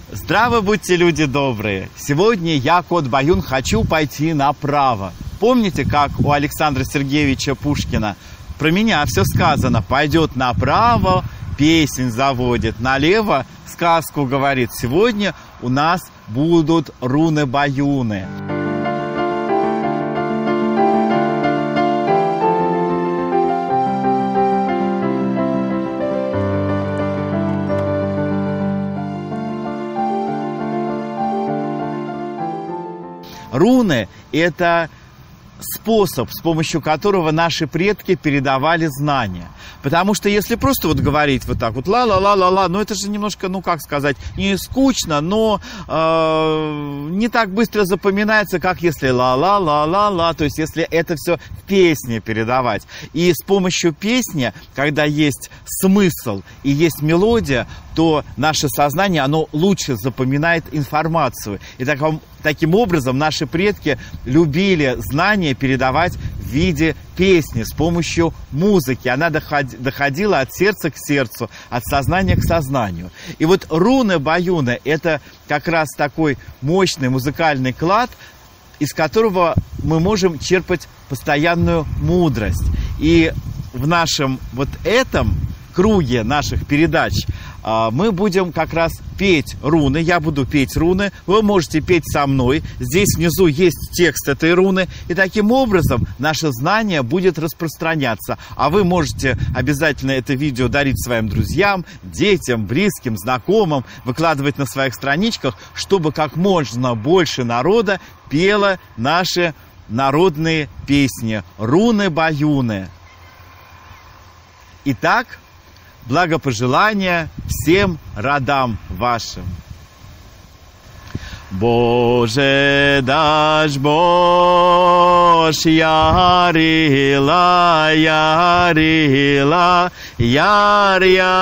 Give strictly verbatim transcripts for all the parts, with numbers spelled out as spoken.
Здраво будьте, люди добрые! Сегодня я, Кот Баюн, хочу пойти направо. Помните, как у Александра Сергеевича Пушкина? Про меня все сказано. Пойдет направо, песнь заводит, налево сказку говорит. Сегодня у нас будут руны-баюны. Руны – это способ, с помощью которого наши предки передавали знания. Потому что если просто вот говорить вот так вот ла-ла-ла-ла-ла, ну это же немножко, ну как сказать, не скучно, но э, не так быстро запоминается, как если ла-ла-ла-ла-ла, то есть если это все в песне передавать. И с помощью песни, когда есть смысл и есть мелодия, то наше сознание, оно лучше запоминает информацию. И таком, таким образом наши предки любили знания передавать в виде песни, с помощью музыки. Она доходила от сердца к сердцу, от сознания к сознанию. И вот руны-баюны – это как раз такой мощный музыкальный клад, из которого мы можем черпать постоянную мудрость. И в нашем вот этом круге наших передач мы будем как раз петь руны. Я буду петь руны. Вы можете петь со мной. Здесь внизу есть текст этой руны. И таким образом наше знание будет распространяться. А вы можете обязательно это видео дарить своим друзьям, детям, близким, знакомым, выкладывать на своих страничках, чтобы как можно больше народа пело наши народные песни. Руны-баюны. Итак, благопожелания всем родам вашим. Боже, дашь Божь, ярила, ярила, яр,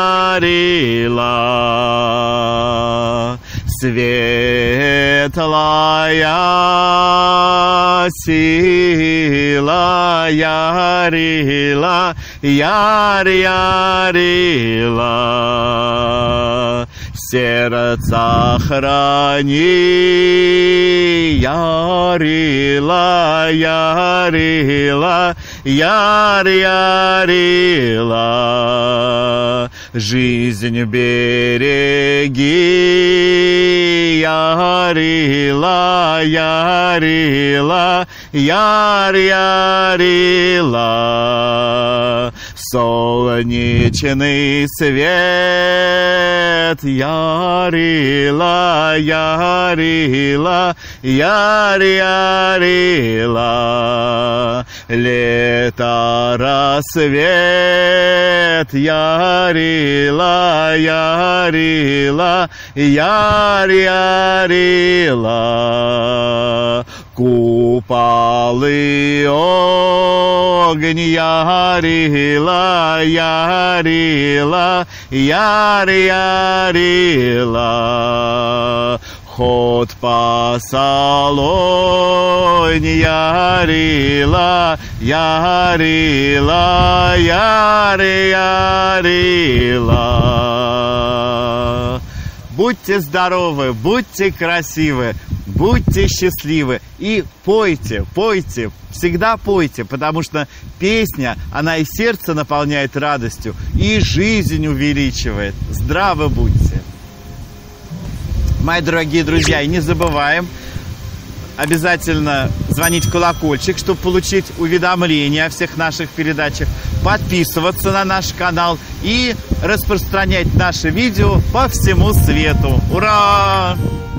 ярила, светлая сила, ярила, яр, ярила, сердца храни, ярила, ярила, яр, ярила, жизнь береги, ярила, ярила, яр, ярила, солнечный свет, ярила, ярила, яр, ярила, лето, рассвет, ярила, ярила, яр, ярила, куполы огонь, ярила, ярила, яр, ярила, ход по салоне, ярила, ярила, яр, ярила. Будьте здоровы, будьте красивы, будьте счастливы и пойте, пойте, всегда пойте, потому что песня, она и сердце наполняет радостью, и жизнь увеличивает. Здравы будьте! Мои дорогие друзья, и не забываем обязательно звонить в колокольчик, чтобы получить уведомления о всех наших передачах, подписываться на наш канал и распространять наши видео по всему свету. Ура!